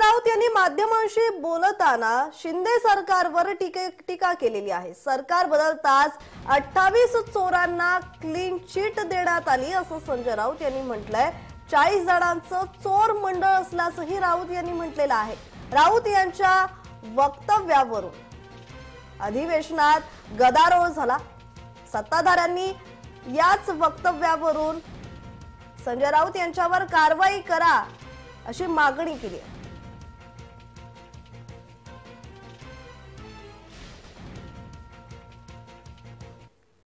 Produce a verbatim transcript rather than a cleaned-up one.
राऊत यांनी माध्यमांशी बोलताना शिंदे सरकारवर टीका टीका केलेली आहे। सरकार बदलताच अठ्ठावीस चोरांना क्लीन चिट देण्यात आली असं संजय राऊत यांनी म्हटलंय। चाळीस जणांचं चोर मंडळ असल्याचंही राऊत यांनी म्हटलेलं आहे। राऊत यांच्या वक्तव्यावरून अधिवेशनात गदारोळ झाला। सत्ताधाऱ्यांनी याच वक्तव्यावरून संजय राऊत यांच्यावर कारवाई करा अशी मागणी केली आहे।